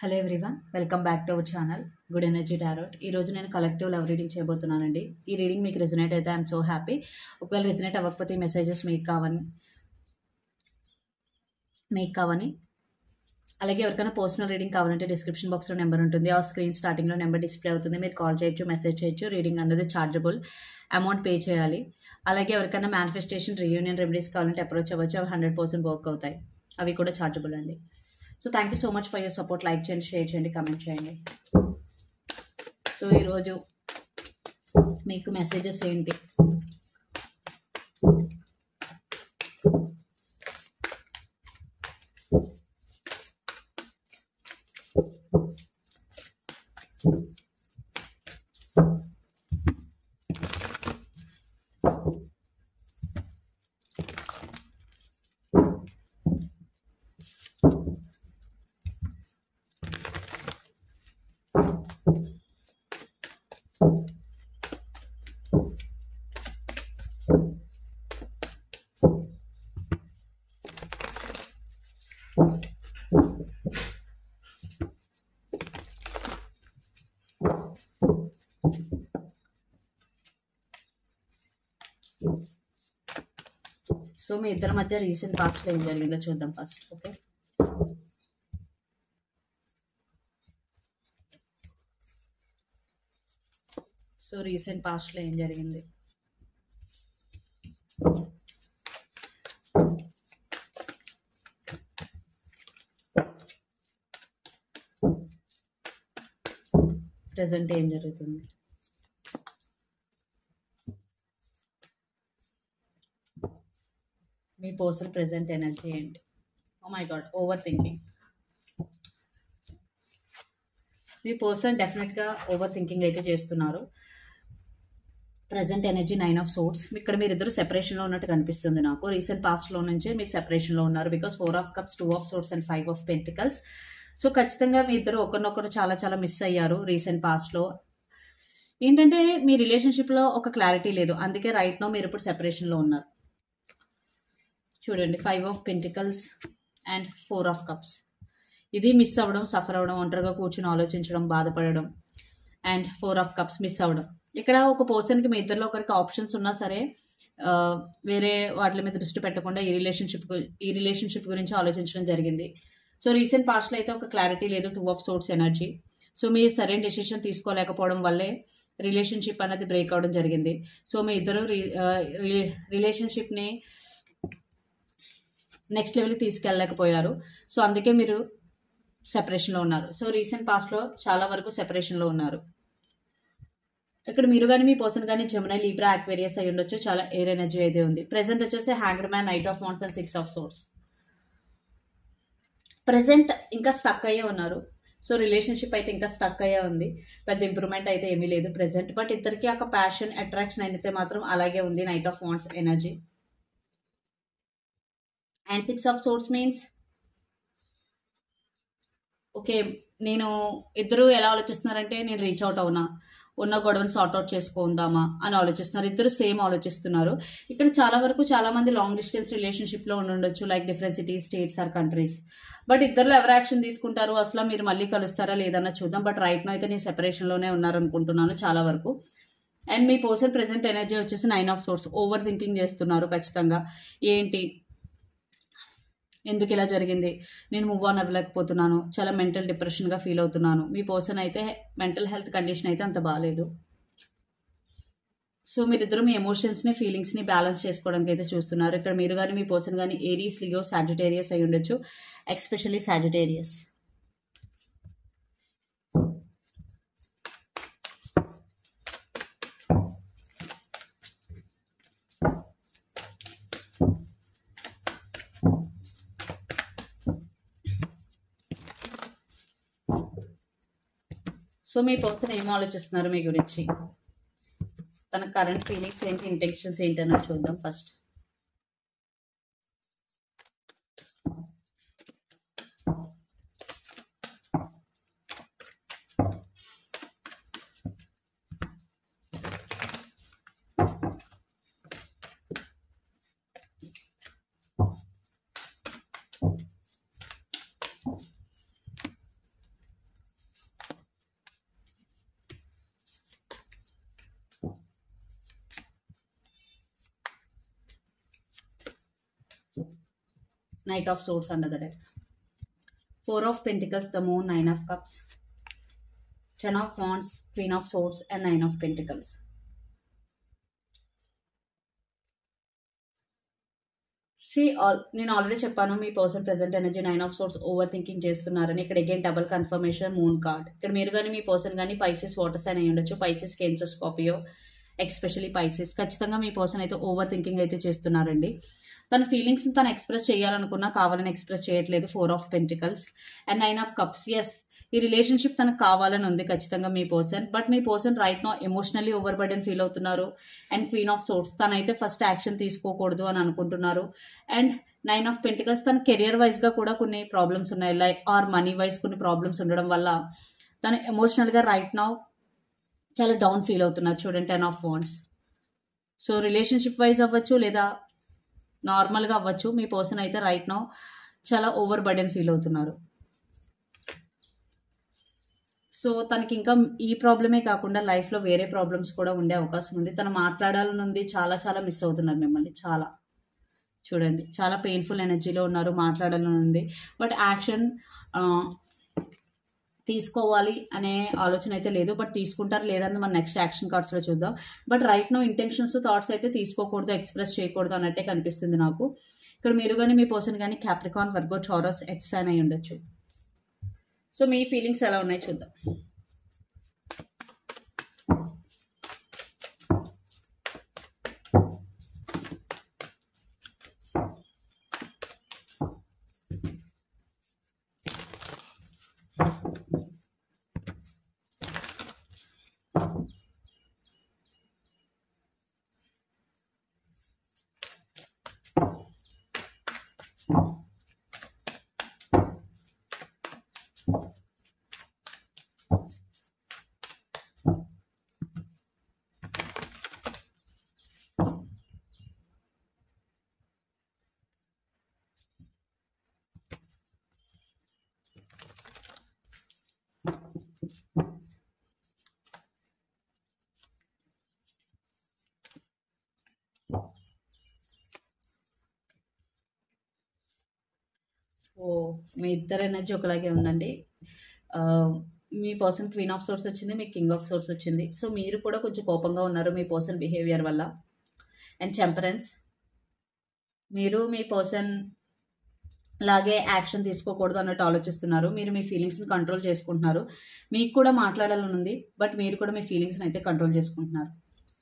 Hello everyone, welcome back to our channel good energy tarot. ఈ రోజు నేను collective love reading చేయబోతున్నానండి. ఈ reading మీకు రెజనేట్ అయితే ఐఎమ్ సో హ్యాపీ. ఒకవేళ రెజనేట్ అవ్వకపోతే ఈ మెసేజెస్ మీకు కావని అలాగే ఎవరికైనా పర్సనల్ రీడింగ్ కావాలంటే డిస్క్రిప్షన్ బాక్స్లో నెంబర్ ఉంటుంది. ఆ స్క్రీన్ స్టార్టింగ్లో నెంబర్ డిస్ప్లే అవుతుంది. మీరు కాల్ చేయొచ్చు, మెసేజ్ చేయొచ్చు. రీడింగ్ అనేది ఛార్జబుల్, అమౌంట్ పే చేయాలి. అలాగే ఎవరికైనా మేనిఫెస్టేషన్ రీయూనియన్ రెమెడీస్ కావాలంటే అప్రోచ్ అవ్వచ్చు. అవి 100% వర్క్ అవుతాయి. అవి కూడా ఛార్జబుల్ అండి. So thank you so much for your support. Like చేయండి, షేర్ చేయండి, కమెంట్ చేయండి. సో ఈరోజు మీకు మెసేజెస్ ఏంటి? సో మీ ఇద్దరి మధ్య రీసెంట్ పాస్ట్లో ఏం జరిగిందో చూద్దాం ఫస్ట్. ఓకే, సో రీసెంట్ పాస్ట్లో ఏం జరిగింది? ప్రెజెంట్ ఏం జరుగుతుంది? మీ పర్సన్ ప్రెజెంట్ ఎనర్జీ ఏంటి? Oh my god, overthinking. మీ పర్సన్ డెఫినెట్గా ఓవర్ థింకింగ్ అయితే చేస్తున్నారు. Present energy 9 of swords. ఇక్కడ మీరిద్దరు సెపరేషన్లో ఉన్నట్టు కనిపిస్తుంది నాకు. రీసెంట్ పాస్ట్లో నుంచి మీరు సెపరేషన్లో ఉన్నారు. Because 4 of cups, 2 of swords and 5 of pentacles. So ఖచ్చితంగా మీ ఇద్దరు ఒకరినొకరు చాలా చాలా మిస్ అయ్యారు రీసెంట్ పాస్ట్లో. ఏంటంటే మీ రిలేషన్షిప్లో ఒక క్లారిటీ లేదు, అందుకే రైట్ నో మీరు ఇప్పుడు సెపరేషన్లో ఉన్నారు. చూడండి, 5 of pentacles and 4 of cups. ఇది మిస్ అవ్వడం, సఫర్ అవ్వడం, ఒంటరిగా కూర్చొని ఆలోచించడం, బాధపడడం. అండ్ 4 ఆఫ్ కప్స్ మిస్ అవ్వడం. ఇక్కడ ఒక పర్సన్కి మీ ఇద్దరిలో ఒకరికి ఆప్షన్స్ ఉన్నా సరే వేరే వాటి మీద దృష్టి పెట్టకుండా ఈ రిలేషన్షిప్ గురించి ఆలోచించడం జరిగింది. సో రీసెంట్ పాస్ట్లో అయితే ఒక క్లారిటీ లేదు, 2 ఆఫ్ సోర్ట్స్ ఎనర్జీ. సో మీరు సరైన డెసిషన్ తీసుకోలేకపోవడం వల్లే రిలేషన్షిప్ అనేది బ్రేక్ అవ్వడం జరిగింది. సో మీ ఇద్దరు రిలేషన్షిప్ని నెక్స్ట్ లెవెల్కి తీసుకెళ్ళలేకపోయారు. సో అందుకే మీరు సెపరేషన్లో ఉన్నారు. సో రీసెంట్ పాస్ట్లో చాలా వరకు సెపరేషన్లో ఉన్నారు. ఇక్కడ మీరు కానీ మీ పర్సన్ కానీ జెమినీ, లిబ్రా, అక్వేరియస్ అయి ఉండొచ్చు. చాలా ఎయిర్ ఎనర్జీ అయితే ఉంది. ప్రెజెంట్ వచ్చేసి hanged man, knight of wands and 6 of swords. Present ఇంకా స్టక్ అయ్యే ఉన్నారు. సో రిలేషన్షిప్ అయితే ఇంకా స్టక్ అయ్యే ఉంది. పెద్ద ఇంప్రూవ్మెంట్ అయితే ఏమీ లేదు ప్రెజెంట్. బట్ ఇద్దరికి ఒక ప్యాషన్, అట్రాక్షన్ అయితే మాత్రం అలాగే ఉంది. Knight of wands energy and 6 of swords means okay, నేను ఇద్దరు ఎలా ఆలోచిస్తున్నారంటే నేను రీచ్ అవుట్ అవునా, ఉన్న గొడవని సార్ట్అవుట్ చేసుకుందామా అని ఆలోచిస్తున్నారు. ఇద్దరు సేమ్ ఆలోచిస్తున్నారు. ఇక్కడ చాలా వరకు చాలా మంది లాంగ్ డిస్టెన్స్ రిలేషన్షిప్లో ఉండొచ్చు, like different cities, states or countries. But ఇద్దరులో ఎవరు యాక్షన్ తీసుకుంటారు, అసలు మీరు మళ్ళీ కలుస్తారా లేదన్నా చూద్దాం. బట్ రైట్ నో అయితే నేను సెపరేషన్లోనే ఉన్నారనుకుంటున్నాను చాలా వరకు. అండ్ మీ పర్సన్ ప్రెజెంట్ ఎనర్జీ వచ్చేసి 9 ఆఫ్ సోర్ట్స్. ఓవర్ థింకింగ్ చేస్తున్నారు ఖచ్చితంగా. ఏంటి, ఎందుకు ఇలా జరిగింది, నేను మూవ్ ఆన్ అవ్వలేకపోతున్నాను, చాలా మెంటల్ డిప్రెషన్గా ఫీల్ అవుతున్నాను. మీ పర్సన్ అయితే మెంటల్ హెల్త్ కండిషన్ అయితే అంత బాగాలేదు. సో మీరిద్దరు మీ ఎమోషన్స్ని, ఫీలింగ్స్ని బ్యాలెన్స్ చేసుకోవడానికి అయితే చూస్తున్నారు. ఇక్కడ మీరు కానీ మీ పర్సన్ కానీ ఏరీస్, లియో, సాజిటేరియస్ అయి ఉండొచ్చు. Especially Sagittarius. సో మీ పర్సన్ ఏం ఆలోచిస్తున్నారు మీ గురించి, తన కరెంట్ ఫీలింగ్స్ ఏంటి, ఇంటెన్షన్స్ ఏంటి అన్నది చూద్దాం first. Knight of Swords under the deck. 4 of Pentacles, the Moon, 9 of Cups, 10 of Wands, Queen of Swords and 9 of Pentacles. నేను ఆల్రెడీ చెప్పాను మీ person present energy 9 of swords overthinking చేస్తున్నారని. ఇక్కడ again double confirmation moon card. ఇక్కడ మీరు కానీ మీ person కానీ పైసెస్ వాటర్ సైన్ అయి ఉండొచ్చు. Pisces, Cancer, Scorpio, especially Pisces. ఖచ్చితంగా మీ పర్సన్ అయితే ఓవర్ థింకింగ్ అయితే చేస్తున్నారండి. తన ఫీలింగ్స్ని తను ఎక్స్ప్రెస్ చేయాలనుకున్నా కావాలని ఎక్స్ప్రెస్ చేయట్లేదు. 4 of pentacles and 9 of cups. Yes, ఈ రిలేషన్షిప్ తనకు కావాలని ఉంది ఖచ్చితంగా మీ పర్సన్. బట్ మీ person right now emotionally overburden feel అవుతున్నారు. అండ్ క్వీన్ ఆఫ్ సోర్స్, తనైతే ఫస్ట్ యాక్షన్ తీసుకోకూడదు అని అనుకుంటున్నారు. అండ్ 9 ఆఫ్ పెంటికల్స్, తన కెరియర్ వైజ్గా కూడా కొన్ని ప్రాబ్లమ్స్ ఉన్నాయి. లైక్ ఆర్ మనీ వైజ్ కొన్ని ప్రాబ్లమ్స్ ఉండడం వల్ల తను ఎమోషనల్గా రైట్ నౌ చాలా డౌన్ ఫీల్ అవుతున్నారు. చూడండి 10 of wands. So relationship wise అవ్వచ్చు లేదా నార్మల్గా అవ్వచ్చు. మీ పర్సన్ అయితే రైట్ నౌ చాలా ఓవర్ బర్డెన్ ఫీల్ అవుతున్నారు. సో తనకి ఇంకా ఈ ప్రాబ్లమే కాకుండా లైఫ్లో వేరే ప్రాబ్లమ్స్ కూడా ఉండే అవకాశం ఉంది. తను మాట్లాడాలని ఉంది. చాలా చాలా మిస్ అవుతున్నారు మిమ్మల్ని. చాలా చూడండి, చాలా పెయిన్ఫుల్ ఎనర్జీలో ఉన్నారు. మాట్లాడాలని ఉంది. బట్ యాక్షన్ తీసుకోవాలి అనే ఆలోచన అయితే లేదు. బట్ తీసుకుంటారు లేదని మనం నెక్స్ట్ యాక్షన్ కార్డ్స్లో చూద్దాం. But right now intentions, thoughts అయితే తీసుకోకూడదు, ఎక్స్ప్రెస్ చేయకూడదు అన్నట్టే కనిపిస్తుంది నాకు. ఇక్కడ మీరు కానీ మీ పర్సన్ కానీ క్యాప్రికాన్, వర్గో, టారస్, ఎక్స్ అని అయి ఉండొచ్చు. సో మీ ఫీలింగ్స్ ఎలా ఉన్నాయి చూద్దాం. ఓ, మీ ఇద్దరు ఎనర్జీ ఒకలాగే ఉందండి. మీ పర్సన్ క్వీన్ ఆఫ్ సోర్స్ వచ్చింది, మీకు కింగ్ ఆఫ్ సోర్స్ వచ్చింది. సో మీరు కూడా కొంచెం కోపంగా ఉన్నారు మీ పర్సన్ బిహేవియర్ వల్ల. అండ్ టెంపరెన్స్, మీరు మీ పర్సన్ లాగే యాక్షన్ తీసుకోకూడదు అన్నట్టు ఆలోచిస్తున్నారు. మీరు మీ ఫీలింగ్స్ని కంట్రోల్ చేసుకుంటున్నారు. మీకు కూడా మాట్లాడాలని ఉంది. బట్ మీరు కూడా మీ ఫీలింగ్స్ని అయితే కంట్రోల్ చేసుకుంటున్నారు.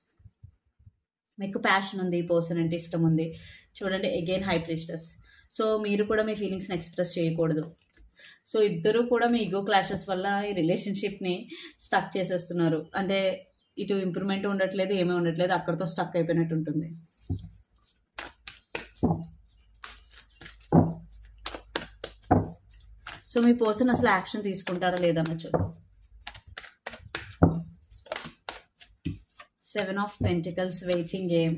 మీకు ప్యాషన్ ఉంది, పర్సన్ అంటే ఇష్టం ఉంది. చూడండి అగైన్ హై ప్రీస్టెస్. సో మీరు కూడా మీ ఫీలింగ్స్ని ఎక్స్ప్రెస్ చేయకూడదు. సో ఇద్దరు కూడా మీ ఈగో క్లాషెస్ వల్ల ఈ రిలేషన్షిప్ని స్టక్ చేసేస్తున్నారు. అంటే ఇటు ఇంప్రూవ్మెంట్ ఉండట్లేదు, ఏమీ ఉండట్లేదు, అక్కడితో స్టక్ అయిపోయినట్టు ఉంటుంది. సో మీ పర్సన్ అసలు యాక్షన్ తీసుకుంటారా లేదన్న చూద్దాం. 7 of pentacles, waiting game,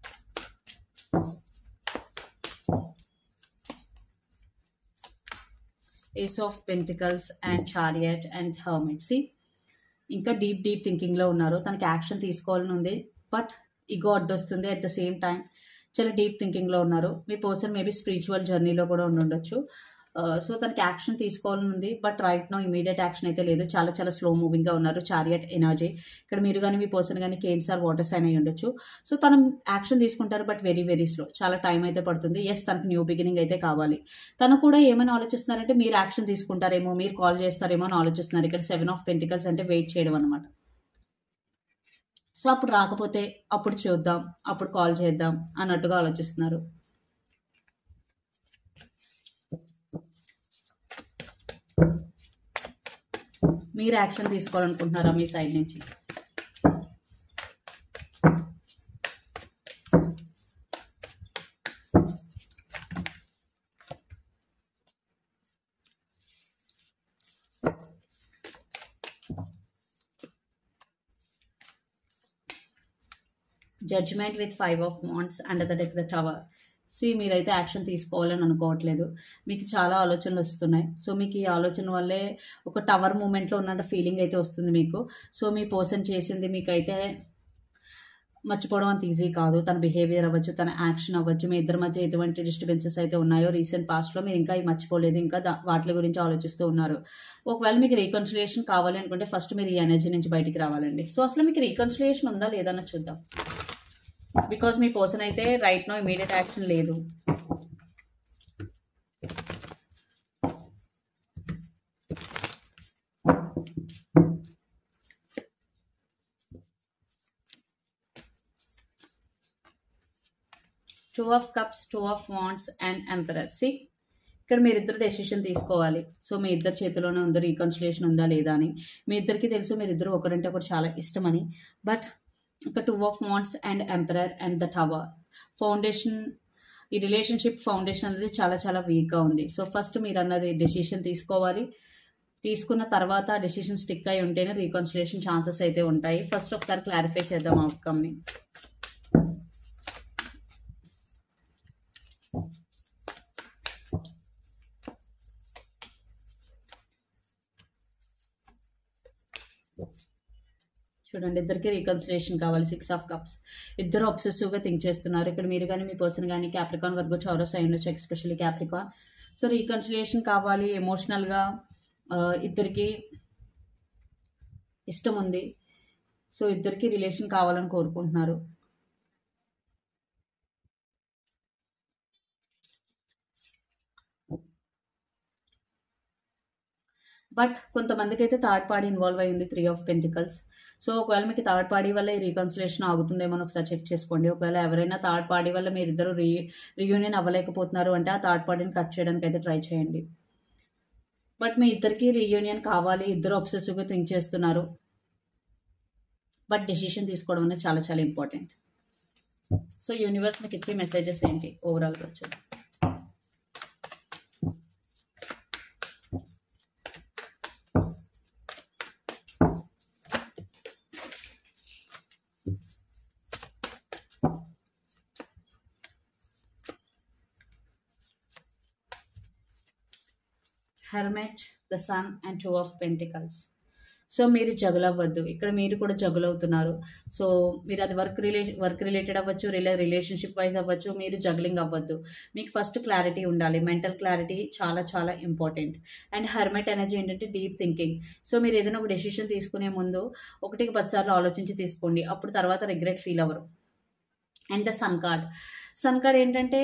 ace of pentacles and chariot and hermit. ఇంకా డీప్ థింకింగ్లో ఉన్నారు. తనకి యాక్షన్ తీసుకోవాలని ఉంది. బట్ ఈగో అడ్డొస్తుంది. అట్ ద సేమ్ టైం చాలా డీప్ థింకింగ్లో ఉన్నారు. మీ పర్సన్ మేబీ స్పిరిచువల్ జర్నీలో కూడా ఉండొచ్చు. సో తనకి యాక్షన్ తీసుకోవాలని ఉంది. But right now immediate action అయితే లేదు. చాలా చాలా స్లో మూవింగ్గా ఉన్నారు. Chariot energy. ఇక్కడ మీరు కానీ మీ పర్సన్ కానీ కేన్సర్, వాటర్ సైన్ అయి ఉండొచ్చు. సో తను యాక్షన్ తీసుకుంటారు బట్ వెరీ వెరీ స్లో. చాలా టైం అయితే పడుతుంది. ఎస్, తనకు న్యూ బిగినింగ్ అయితే కావాలి. తను కూడా ఏమైనా ఆలోచిస్తున్నారంటే మీరు యాక్షన్ తీసుకుంటారేమో, మీరు కాల్ చేస్తారేమో అని ఆలోచిస్తున్నారు. ఇక్కడ 7 ఆఫ్ పెంటికల్స్ అంటే వెయిట్ చేయడం అనమాట. సో అప్పుడు రాకపోతే అప్పుడు చూద్దాం, అప్పుడు కాల్ చేద్దాం అన్నట్టుగా ఆలోచిస్తున్నారు. మీరు యాక్షన్ తీసుకోవాలనుకుంటున్నారా మీ సైడ్ నుంచి? Judgement with 5 of wands under the deck the tower. మీరైతే యాక్షన్ తీసుకోవాలని అనుకోవట్లేదు. మీకు చాలా ఆలోచనలు వస్తున్నాయి. సో మీకు ఈ ఆలోచన వల్లే ఒక టవర్ మూమెంట్లో ఉన్నట్టు ఫీలింగ్ అయితే వస్తుంది మీకు. సో మీ పర్సన్ చేసింది మీకైతే మర్చిపోవడం అంత ఈజీ కాదు. తన బిహేవియర్ అవ్వచ్చు, తన యాక్షన్ అవ్వచ్చు, మీ ఇద్దరి మధ్య ఎటువంటి డిస్టర్బెన్సెస్ అయితే ఉన్నాయో రీసెంట్ పాస్ట్‌లో మీరు ఇంకా ఇవి మర్చిపోలేదు. ఇంకా వాటిల గురించి ఆలోచిస్తూ ఉన్నారు. ఒకవేళ మీకు రీకన్సిలియేషన్ కావాలి అనుకుంటే ఫస్ట్ మీరు ఈ ఎనర్జీ నుంచి బయటికి రావాలండి. సో అసలు మీకు రీకన్సిలియేషన్ ఉందా లేదా అన్నది చూద్దాం. బికాజ్ మీ పర్సన్ అయితే రైట్ నౌ ఇమీడియట్ యాక్షన్ లేదు. Two of cups, two of wands and emperor. See ఇక్కడ మీరిద్దరు డెసిషన్ తీసుకోవాలి. సో మీ ఇద్దరు చేతిలోనే ఉంది రీకన్సిలియేషన్ ఉందా లేదా అని. మీ ఇద్దరికి తెలుసు మీరిద్దరు ఒకరంటే ఒకరు చాలా ఇష్టమని. బట్ ఒక two of wands and emperor and the tower foundation, ఈ రిలేషన్షిప్ ఫౌండేషన్ అనేది చాలా చాలా వీక్గా ఉంది. సో ఫస్ట్ మీరు అన్నది డెసిషన్ తీసుకోవాలి. తీసుకున్న తర్వాత డెసిషన్ స్టిక్ అయి ఉంటేనే రీకన్సిలియేషన్ ఛాన్సెస్ అయితే ఉంటాయి. ఫస్ట్ ఒకసారి క్లారిఫై చేద్దాం అవుట్కమ్ని. చూడండి, ఇద్దరికి రీకన్సిలేషన్ కావాలి. 6 ఆఫ్ కప్స్. ఇద్దరు అబ్సెసివ్గా థింక్ చేస్తున్నారు. ఇక్కడ మీరు కానీ మీ పర్సన్ కానీ క్యాప్రికాన్ వర్గో చౌరస్ అయి ఉండొచ్చు, ఎస్పెషల్లీ క్యాప్రికాన్. సో రీకన్సిలియేషన్ కావాలి. ఎమోషనల్గా ఇద్దరికి ఇష్టం ఉంది. సో ఇద్దరికి రిలేషన్ కావాలని కోరుకుంటున్నారు. బట్ కొంతమందికి అయితే థర్డ్ పార్టీ ఇన్వాల్వ్ అయ్యింది. 3 ఆఫ్ పెంటికల్స్. సో ఒకవేళ మీకు థర్డ్ పార్టీ వల్ల ఈ రీకన్సిలేషన్ ఆగుతుందేమో ఒకసారి చెక్ చేసుకోండి. ఒకవేళ ఎవరైనా థర్డ్ పార్టీ వల్ల మీరిద్దరు రీయూనియన్ అవ్వలేకపోతున్నారు అంటే ఆ థర్డ్ పార్టీని కట్ చేయడానికి అయితే ట్రై చేయండి. బట్ మీ ఇద్దరికి రీయూనియన్ కావాలి. ఇద్దరు అబ్సెసివ్గా థింక్ చేస్తున్నారు. బట్ డెసిషన్ తీసుకోవడం అనేది చాలా చాలా ఇంపార్టెంట్. సో యూనివర్స్ మీకు ఇచ్చే మెసేజెస్ ఏంటి ఓవరాల్గా వచ్చేది. Hermit, the sun and 2 of pentacles. So మీరు జగుల్ అవ్వద్దు. ఇక్కడ మీరు కూడా జగుల్ అవుతున్నారు. సో మీరు అది వర్క్ రిలేటెడ్ అవ్వచ్చు, రిలేషన్షిప్ వైజ్ అవ్వచ్చు. మీరు జగ్లింగ్ అవ్వద్దు. మీకు ఫస్ట్ క్లారిటీ ఉండాలి. మెంటల్ క్లారిటీ చాలా చాలా ఇంపార్టెంట్. అండ్ హెర్మెట్ ఎనర్జీ ఏంటంటే డీప్ థింకింగ్. సో మీరు ఏదైనా ఒక డెసిషన్ తీసుకునే ముందు 1కి 10 సార్లు ఆలోచించి తీసుకోండి. అప్పుడు తర్వాత రిగ్రెట్ ఫీల్ అవ్వరు. And the sun card. Sun card ఏంటంటే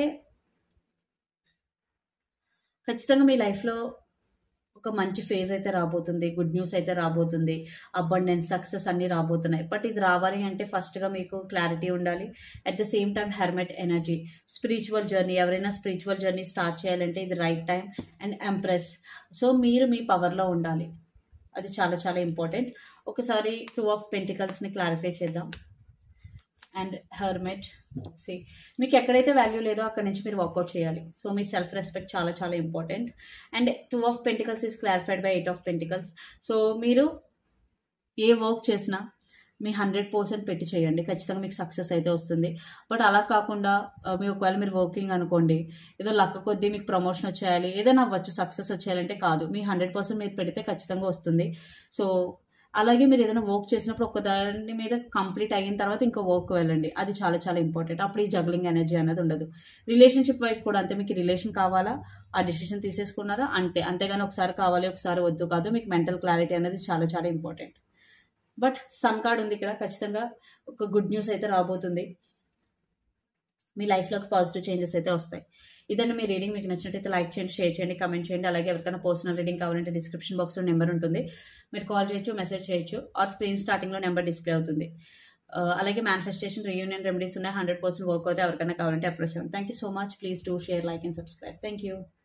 ఖచ్చితంగా మీ లైఫ్లో ఒక మంచి ఫేజ్ అయితే రాబోతుంది. గుడ్ న్యూస్ అయితే రాబోతుంది. అబండెన్స్, సక్సెస్ అన్నీ రాబోతున్నాయి. బట్ ఇది రావాలి అంటే ఫస్ట్గా మీకు క్లారిటీ ఉండాలి. At the same time hermit energy, spiritual journey. ఎవరైనా స్పిరిచువల్ జర్నీ స్టార్ట్ చేయాలంటే ఇది right time. And empress. So మీరు మీ పవర్లో ఉండాలి. అది చాలా చాలా ఇంపార్టెంట్. ఒకసారి 2 ఆఫ్ పెంటికల్స్ని క్లారిఫై చేద్దాం. And hermit. సి మీకు ఎక్కడైతే వాల్యూ లేదో అక్కడ నుంచి మీరు వర్కౌట్ చేయాలి. సో మీ సెల్ఫ్ రెస్పెక్ట్ చాలా చాలా important. And 2 of pentacles is clarified by 8 of pentacles. So మీరు ఏ వర్క్ చేసినా మీ 100% పెట్టి చేయండి. ఖచ్చితంగా మీకు సక్సెస్ అయితే వస్తుంది. బట్ అలా కాకుండా ఒకవేళ మీరు వర్కింగ్ అనుకోండి, ఏదో లక్క కొద్దీ మీకు ప్రమోషన్ వచ్చేయాలి, ఏదైనా అవ్వచ్చు, సక్సెస్ వచ్చేయాలంటే కాదు. మీ 100% మీరు పెడితే ఖచ్చితంగా వస్తుంది. సో అలాగే మీరు ఏదైనా వర్క్ చేసినప్పుడు ఒక దాని మీద కంప్లీట్ అయిన తర్వాత ఇంకో వర్క్ వెళ్ళండి. అది చాలా చాలా ఇంపార్టెంట్. అప్పుడు ఈ జగ్లింగ్ ఎనర్జీ అనేది ఉండదు. రిలేషన్షిప్ వైజ్ కూడా అంతే. మీకు రిలేషన్ కావాలా, ఆ డెసిషన్ తీసేసుకున్నారా అంతే. అంతేగాని ఒకసారి కావాలి ఒకసారి వద్దు కాదు. మీకు మెంటల్ క్లారిటీ అనేది చాలా చాలా ఇంపార్టెంట్. బట్ సన్ కార్డ్ ఉంది ఇక్కడ. ఖచ్చితంగా ఒక గుడ్ న్యూస్ అయితే రాబోతుంది. మీ లైఫ్లోకి పాజిటివ్ చేంజెస్ అయితే వస్తాయి. ఇదండి మీ రీడింగ్. మీకు నచ్చినట్టయితే లైక్ చేయండి, షేర్ చేయండి, కమెంట్ చేయండి. అలాగే ఎవరికైనా పర్సనల్ రీడింగ్ కావాలంటే డిస్క్రిప్షన్ బాక్స్లో నెంబర్ ఉంటుంది. మీరు కాల్ చేయొచ్చు, మెసేజ్ చేయొచ్చు, ఆర్ స్క్రీన్ స్టార్టింగ్లో నెంబర్ డిస్ప్లే అవుతుంది. అలాగే మేనిఫెస్టేషన్, రీయూనియన్ రెమెడీస్ ఉన్నాయి. 100% వర్క్ అవుతే ఎవరికైనా కావాలంటే అప్రోచ్ అవ్వండి. Thank you so much. Please do share, like and subscribe. Thank you.